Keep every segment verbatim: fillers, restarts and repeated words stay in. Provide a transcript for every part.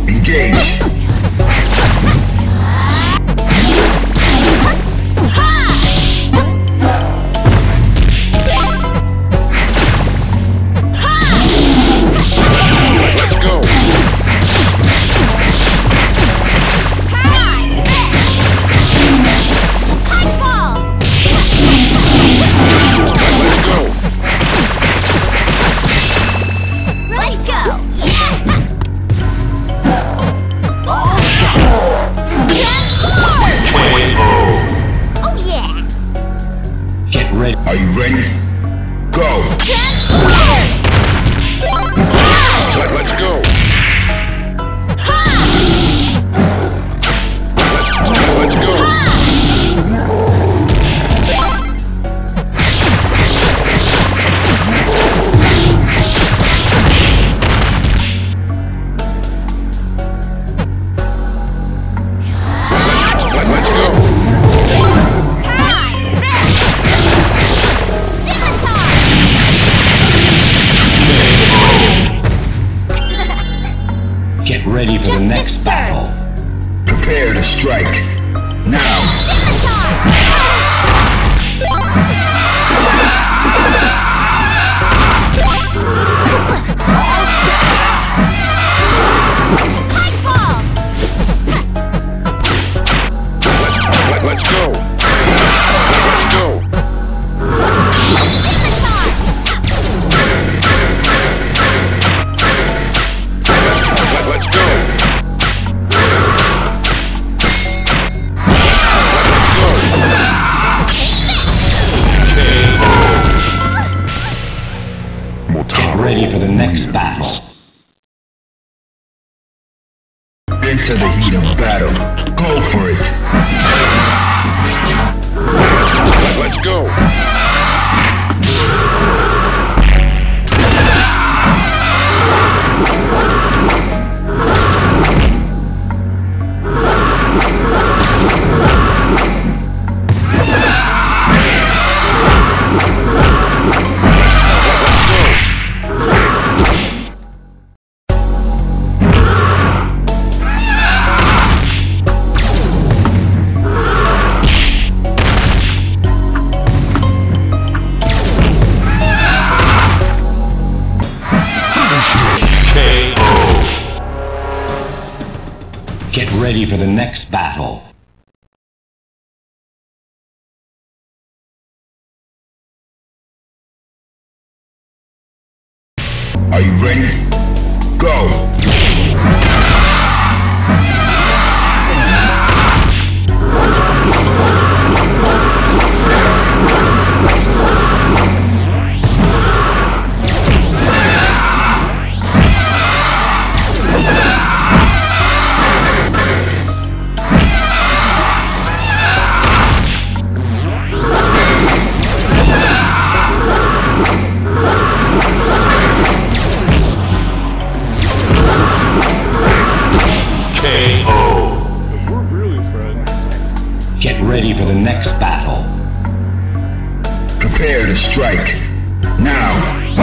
Engage. Are you ready? Go! Let, let's go! Let's, let's go! Let, let's go! Get ready for the next battle. Prepare to strike. Now. Let, let's go. Let's go. Let's go! Get ready for the next battle. Into the heat of battle. Go for it! Let's go! Get ready for the next battle. Are you ready? Go! Get ready for the next battle. Prepare to strike. Now.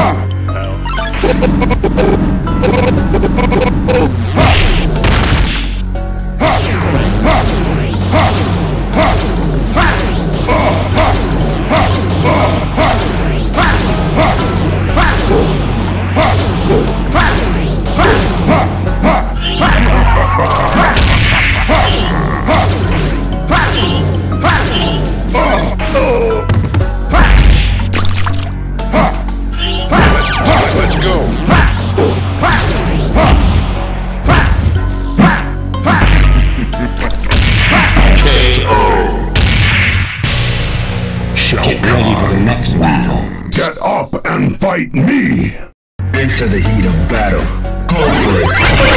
Let's go. K O. Get ready for the next battle. Get up and fight me. Into the heat of battle. Go for it.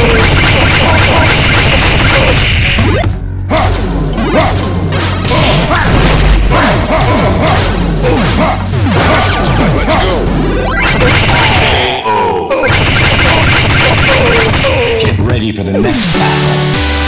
Let's go. Get ready for the next battle.